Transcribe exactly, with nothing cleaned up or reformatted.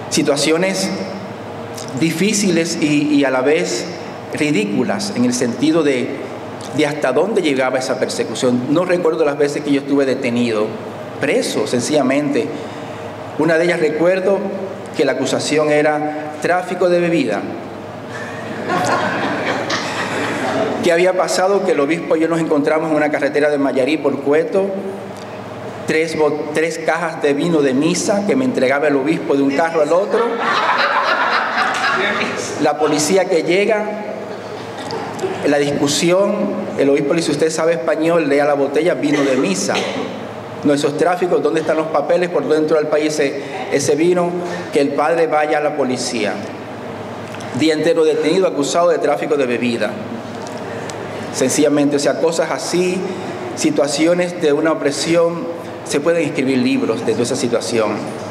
Situaciones difíciles y, y a la vez ridículas en el sentido de, de hasta dónde llegaba esa persecución. No recuerdo las veces que yo estuve detenido, preso sencillamente. Una de ellas recuerdo que la acusación era tráfico de bebida. ¿Qué había pasado? Que el obispo y yo nos encontramos en una carretera de Mayarí por Cueto, tres, tres cajas de vino de misa que me entregaba el obispo de un carro al otro. La policía que llega, la discusión, el obispo le dice, usted sabe español, lea la botella, vino de misa. Nuestros tráficos, ¿dónde están los papeles? ¿Por dentro del país ese, ese vino? Que el padre vaya a la policía. Día entero detenido, acusado de tráfico de bebida. Sencillamente, o sea, cosas así, situaciones de una opresión, se pueden escribir libros de toda esa situación.